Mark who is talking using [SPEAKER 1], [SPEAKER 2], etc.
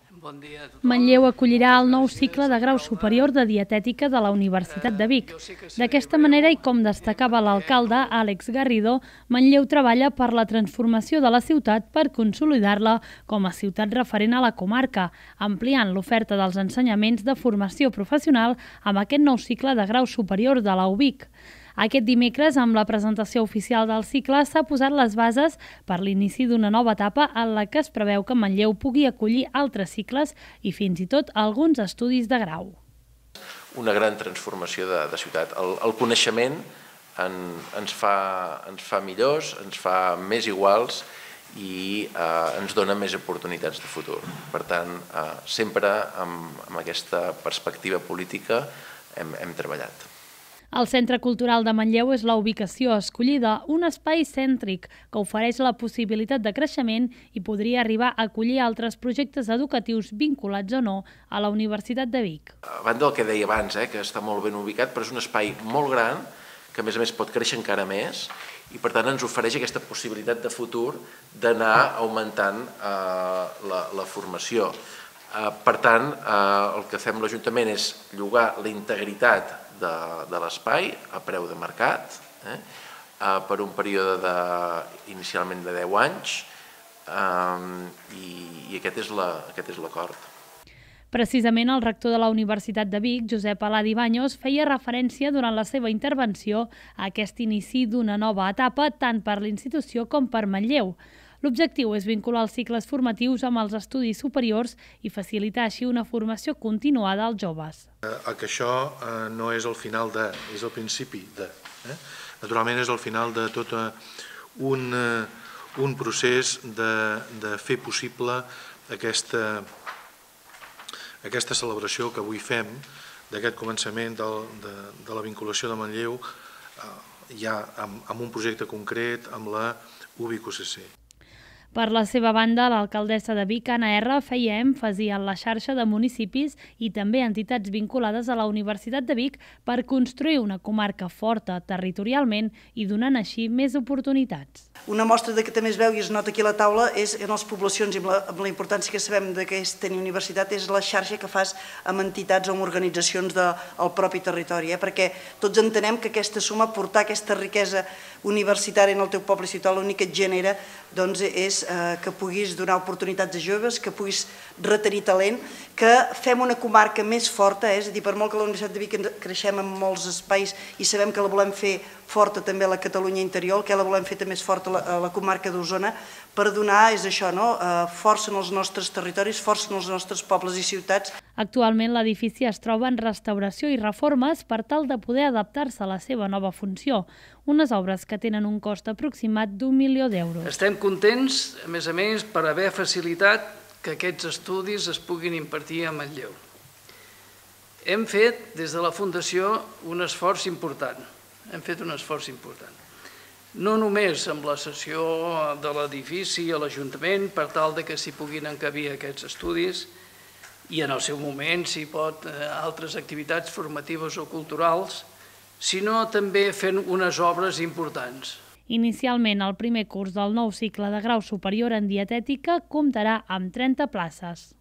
[SPEAKER 1] Bon dia a tothom.
[SPEAKER 2] Manlleu acollirà el nou cicle de grau superior de dietètica de la Universitat de Vic. D'aquesta manera, i com destacava l'alcalde Àlex Garrido, Manlleu treballa per la transformació de la ciutat per consolidar-la com a ciutat referent a la comarca, ampliant l'oferta dels ensenyaments de formació professional amb aquest nou cicle de grau superior de la UVic. Aquest dimecres, amb la presentació oficial del cicle, s'ha posat les bases per l'inici d'una nova etapa en la que es preveu que Manlleu pugui acollir altres cicles i fins i tot alguns estudis de grau.
[SPEAKER 3] Una gran transformació de ciutat. El coneixement ens fa millors, ens fa més iguals i ens dona més oportunitats de futur. Per tant, sempre amb aquesta perspectiva política hem treballat.
[SPEAKER 2] El Centre Cultural de Manlleu és la ubicació escollida, un espai cèntric que ofereix la possibilitat de creixement i podria arribar a acollir altres projectes educatius vinculats o no a la Universitat de Vic.
[SPEAKER 3] A banda del que deia abans, que està molt ben ubicat, però és un espai molt gran que a més pot créixer encara més i per tant ens ofereix aquesta possibilitat de futur d'anar augmentant la formació. Per tant, el que fem l'Ajuntament és llogar la integritat de l'espai a preu de mercat per un període inicialment de 10 anys i aquest és l'acord.
[SPEAKER 2] Precisament el rector de la Universitat de Vic, Josep Aladi Baños, feia referència durant la seva intervenció a aquest inici d'una nova etapa tant per l'institució com per Manlleu. L'objectiu és vincular els cicles formatius amb els estudis superiors i facilitar així una formació continuada als joves.
[SPEAKER 4] Que això no és el final de, és el principi de. Naturalment és el final de tot un procés de fer possible aquesta celebració que avui fem d'aquest començament de la vinculació de Manlleu ja amb un projecte concret amb la UVic UCC.
[SPEAKER 2] Per la seva banda, l'alcaldessa de Vic, Anna R, feia èmfasi en la xarxa de municipis i també entitats vinculades a la Universitat de Vic per construir una comarca forta territorialment i donant així més oportunitats.
[SPEAKER 5] Una mostra que també es veu i es nota aquí a la taula és en les poblacions i amb la importància que sabem que és tenir universitat és la xarxa que fas amb entitats o amb organitzacions del propi territori, perquè tots entenem que aquesta suma, portar aquesta riquesa universitària en el teu poble i ciutat, l'únic que et genera és que puguis donar oportunitats a joves, que puguis retenir talent, que fem una comarca més forta, és a dir, per molt que la Universitat de Vic creixem en molts espais i sabem que la volem fer forta també a la Catalunya interior, que la volem fer també més forta a la comarca d'Osona, per donar, és això, força en els nostres territoris, força en els nostres pobles i ciutats.
[SPEAKER 2] Actualment l'edifici es troba en restauració i reformes per tal de poder adaptar-se a la seva nova funció, unes obres que tenen un cost aproximat d'1 milió d'euros.
[SPEAKER 1] Estem contents, a més, per haver facilitat que aquests estudis es puguin impartir a Manlleu. Hem fet, des de la Fundació, un esforç important. No només amb la cessió de l'edifici a l'Ajuntament per tal que s'hi puguin encabir aquests estudis i en el seu moment s'hi pot altres activitats formatives o culturals, sinó també fent unes obres importants.
[SPEAKER 2] Inicialment, el primer curs del nou cicle de grau superior en dietètica comptarà amb 30 places.